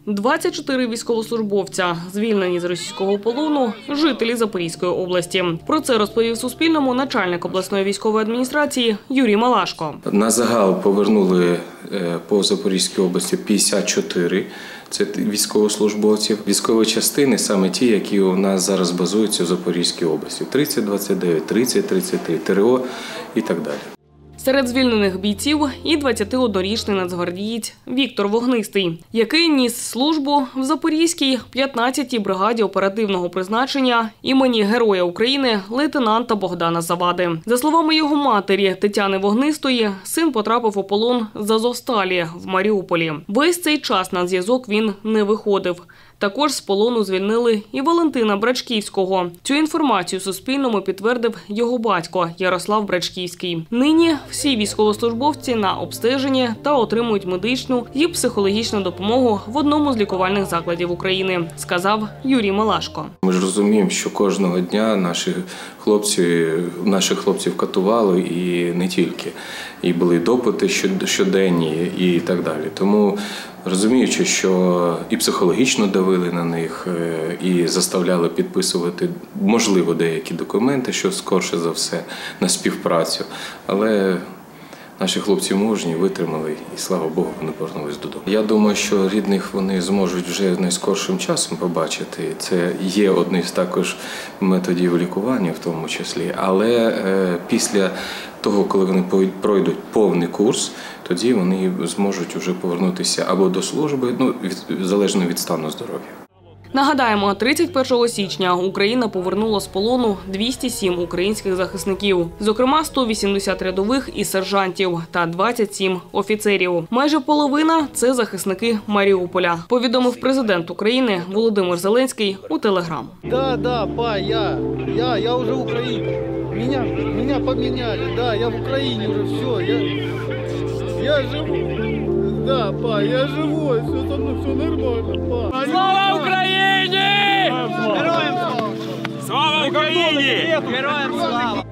24 військовослужбовця, звільнені з російського полону, жителі Запорізької області. Про це розповів Суспільному начальник обласної військової адміністрації Юрій Малашко. На загал повернули по Запорізькій області 54 це військовослужбовців. Військові частини саме ті, які у нас зараз базуються в Запорізькій області. 3029, 3033, ТРО і так далі. Серед звільнених бійців і 21-річний нацгвардієць Віктор Вогнистий, який ніс службу в Запорізькій 15-й бригаді оперативного призначення імені Героя України лейтенанта Богдана Завади. За словами його матері Тетяни Вогнистої, син потрапив у полон з Азовсталі в Маріуполі. Весь цей час на зв'язок він не виходив. Також з полону звільнили і Валентина Брачківського. Цю інформацію Суспільному підтвердив його батько Ярослав Брачківський. Нині всі військовослужбовці на обстеженні та отримують медичну і психологічну допомогу в одному з лікувальних закладів України, сказав Юрій Малашко. Ми ж розуміємо, що кожного дня наших хлопців катували і не тільки. І були допити щоденні і так далі. Тому розуміючи, що і психологічно давили на них, і заставляли підписувати, можливо, деякі документи, що скорше за все, на співпрацю. Але наші хлопці мужні, витримали і, слава Богу, вони повернулись додому. Я думаю, що рідних вони зможуть вже найскоршим часом побачити. Це є одним з також методів лікування в тому числі. Але після того, коли вони пройдуть повний курс, тоді вони зможуть вже повернутися або до служби, залежно від стану здоров'я. Нагадаємо, 31 січня Україна повернула з полону 207 українських захисників. Зокрема, 180 рядових і сержантів та 27 офіцерів. Майже половина – це захисники Маріуполя, повідомив президент України Володимир Зеленський у Телеграм. Да, па, я уже українець. Меня поменяли, да, я в Україні уже, все, я живу. Да, па, я живой, все со мной, все нормально, па. Слава Україні! Героям слава! Слава Україні! Героям слава!